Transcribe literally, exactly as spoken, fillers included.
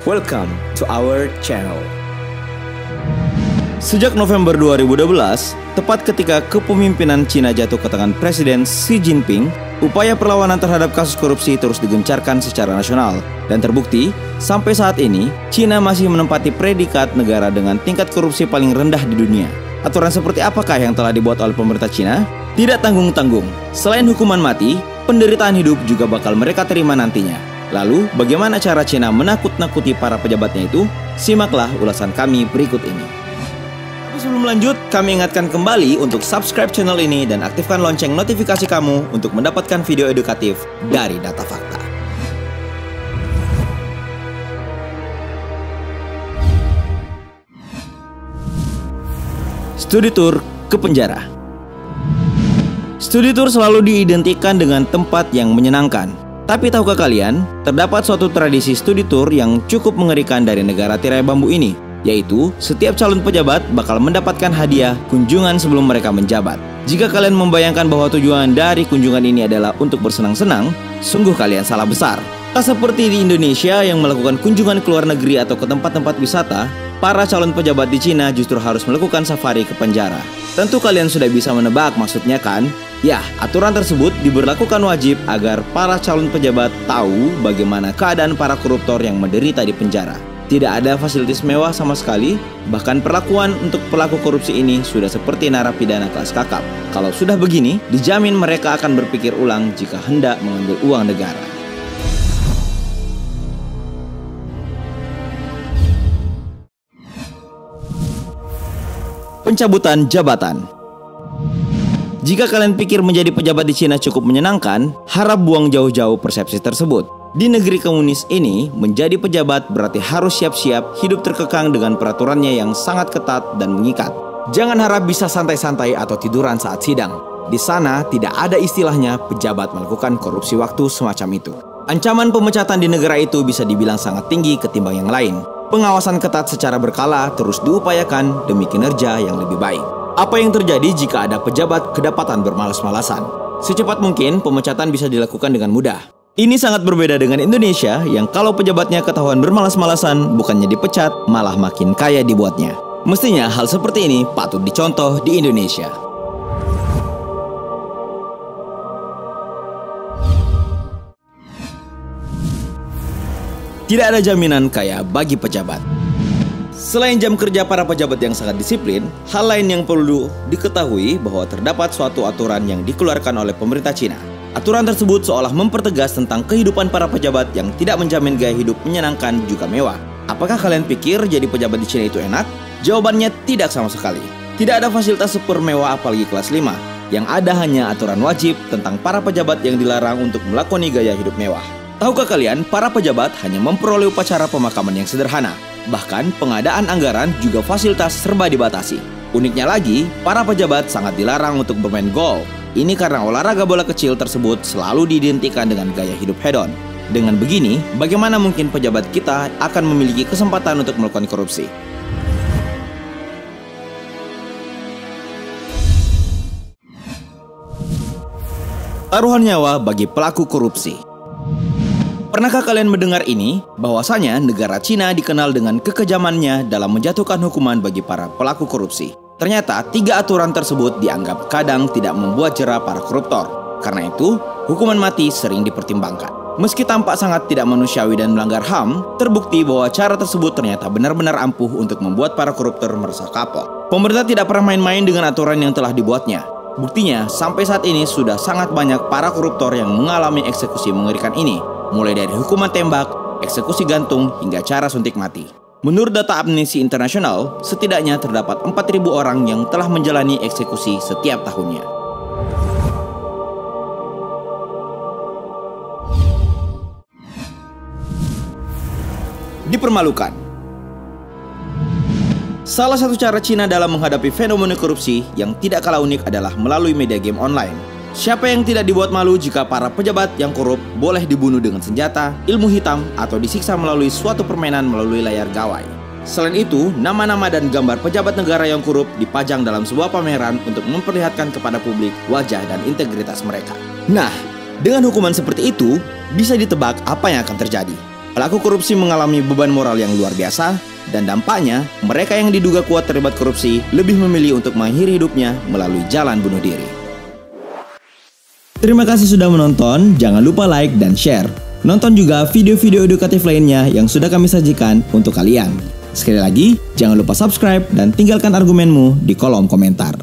Welcome to our channel. Sejak November dua ribu dua belas, tepat ketika kepemimpinan Cina jatuh ke tangan Presiden Xi Jinping, upaya perlawanan terhadap kasus korupsi terus digencarkan secara nasional. Dan terbukti, sampai saat ini, Cina masih menempati predikat negara dengan tingkat korupsi paling rendah di dunia. Aturan seperti apakah yang telah dibuat oleh pemerintah Cina? Tidak tanggung-tanggung. Selain hukuman mati, penderitaan hidup juga bakal mereka terima nantinya. Lalu, bagaimana cara Cina menakut-nakuti para pejabatnya itu? Simaklah ulasan kami berikut ini. Tapi sebelum lanjut, kami ingatkan kembali untuk subscribe channel ini dan aktifkan lonceng notifikasi kamu untuk mendapatkan video edukatif dari Data Fakta. Studi tour ke penjara. Studi tour selalu diidentikan dengan tempat yang menyenangkan. Tapi tahukah kalian, terdapat suatu tradisi studi tour yang cukup mengerikan dari negara tirai bambu ini, yaitu setiap calon pejabat bakal mendapatkan hadiah kunjungan sebelum mereka menjabat. Jika kalian membayangkan bahwa tujuan dari kunjungan ini adalah untuk bersenang-senang, sungguh kalian salah besar. Tak seperti di Indonesia yang melakukan kunjungan ke luar negeri atau ke tempat-tempat wisata, para calon pejabat di Cina justru harus melakukan safari ke penjara. Tentu kalian sudah bisa menebak maksudnya kan? Ya, aturan tersebut diberlakukan wajib agar para calon pejabat tahu bagaimana keadaan para koruptor yang menderita di penjara. Tidak ada fasilitas mewah sama sekali, bahkan perlakuan untuk pelaku korupsi ini sudah seperti narapidana kelas kakap. Kalau sudah begini, dijamin mereka akan berpikir ulang jika hendak mengambil uang negara. Pencabutan jabatan. Jika kalian pikir menjadi pejabat di Cina cukup menyenangkan, harap buang jauh-jauh persepsi tersebut. Di negeri komunis ini, menjadi pejabat berarti harus siap-siap hidup terkekang dengan peraturannya yang sangat ketat dan mengikat. Jangan harap bisa santai-santai atau tiduran saat sidang. Di sana tidak ada istilahnya pejabat melakukan korupsi waktu semacam itu. Ancaman pemecatan di negara itu bisa dibilang sangat tinggi ketimbang yang lain. Pengawasan ketat secara berkala terus diupayakan demi kinerja yang lebih baik. Apa yang terjadi jika ada pejabat kedapatan bermalas-malasan? Secepat mungkin pemecatan bisa dilakukan dengan mudah. Ini sangat berbeda dengan Indonesia yang kalau pejabatnya ketahuan bermalas-malasan bukannya dipecat, malah makin kaya dibuatnya. Mestinya hal seperti ini patut dicontoh di Indonesia. Tidak ada jaminan kaya bagi pejabat. Selain jam kerja para pejabat yang sangat disiplin, hal lain yang perlu diketahui bahwa terdapat suatu aturan yang dikeluarkan oleh pemerintah Cina. Aturan tersebut seolah mempertegas tentang kehidupan para pejabat yang tidak menjamin gaya hidup menyenangkan juga mewah. Apakah kalian pikir jadi pejabat di Cina itu enak? Jawabannya tidak sama sekali. Tidak ada fasilitas super mewah apalagi kelas lima. Yang ada hanya aturan wajib tentang para pejabat yang dilarang untuk melakoni gaya hidup mewah. Tahukah kalian, para pejabat hanya memperoleh upacara pemakaman yang sederhana. Bahkan pengadaan anggaran juga fasilitas serba dibatasi. Uniknya lagi, para pejabat sangat dilarang untuk bermain golf. Ini karena olahraga bola kecil tersebut selalu diidentikan dengan gaya hidup hedon. Dengan begini, bagaimana mungkin pejabat kita akan memiliki kesempatan untuk melakukan korupsi? Taruhan nyawa bagi pelaku korupsi. Pernahkah kalian mendengar ini? Bahwasanya negara Cina dikenal dengan kekejamannya dalam menjatuhkan hukuman bagi para pelaku korupsi. Ternyata tiga aturan tersebut dianggap kadang tidak membuat jera para koruptor. Karena itu, hukuman mati sering dipertimbangkan. Meski tampak sangat tidak manusiawi dan melanggar H A M, terbukti bahwa cara tersebut ternyata benar-benar ampuh untuk membuat para koruptor merasa kapok. Pemerintah tidak pernah main-main dengan aturan yang telah dibuatnya. Buktinya, sampai saat ini sudah sangat banyak para koruptor yang mengalami eksekusi mengerikan ini. Mulai dari hukuman tembak, eksekusi gantung, hingga cara suntik mati. Menurut data Amnesty International, setidaknya terdapat empat ribu orang yang telah menjalani eksekusi setiap tahunnya. Dipermalukan. Salah satu cara Cina dalam menghadapi fenomena korupsi yang tidak kalah unik adalah melalui media game online. Siapa yang tidak dibuat malu jika para pejabat yang korup boleh dibunuh dengan senjata, ilmu hitam, atau disiksa melalui suatu permainan melalui layar gawai. Selain itu, nama-nama dan gambar pejabat negara yang korup dipajang dalam sebuah pameran untuk memperlihatkan kepada publik wajah dan integritas mereka. Nah, dengan hukuman seperti itu, bisa ditebak apa yang akan terjadi. Pelaku korupsi mengalami beban moral yang luar biasa, dan dampaknya mereka yang diduga kuat terlibat korupsi lebih memilih untuk mengakhiri hidupnya melalui jalan bunuh diri. Terima kasih sudah menonton, jangan lupa like dan share. Nonton juga video-video edukatif lainnya yang sudah kami sajikan untuk kalian. Sekali lagi, jangan lupa subscribe dan tinggalkan argumenmu di kolom komentar.